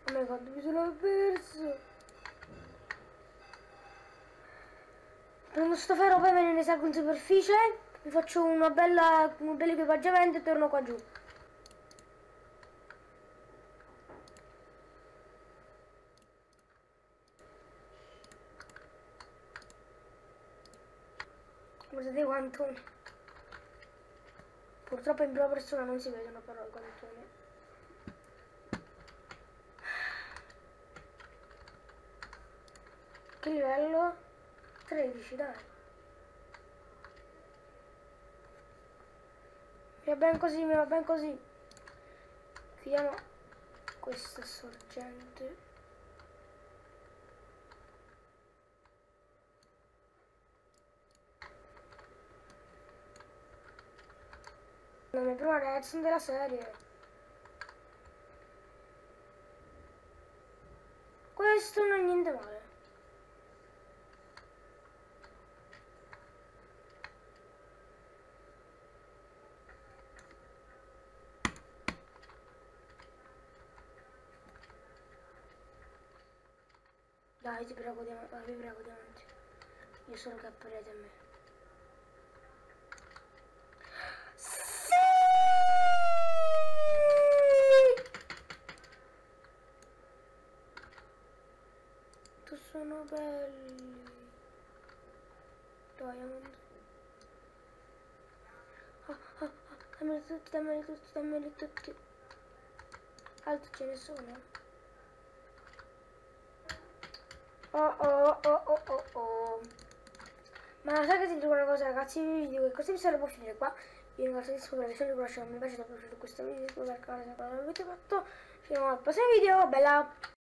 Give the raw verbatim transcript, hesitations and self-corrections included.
Oh my god, mi sono perso. Prendo sto ferro, poi me ne salgo in superficie, mi faccio una bella, un bel equipaggiamento e torno qua giù. Guardate quanto. Purtroppo in prima persona non si vedono però i quantoni. Che livello? tredici, dai. Mi va ben così, mi va ben così. Chiudiamo questa sorgente. La mia prima reazione della serie. Questo non è niente male. Dai, ti prego, di avanti, vi prego di avanti. Io solo che apparete a me. Sì! Tu sono belli. Diamond. Ah, ah, ah, dammeli tutti, dammeli tutti, dammeli tutti. Altri ce ne sono. Oh oh oh oh oh oh. Ma sai che ti dico una cosa, ragazzi, vi dico che questo episodio può finire qua. Vi ringrazio per la visione, vi lascio un mi piace se vi è piaciuto questo video, iscrivetevi al canale se ancora non l'avete fatto. Ci vediamo al prossimo video, bella!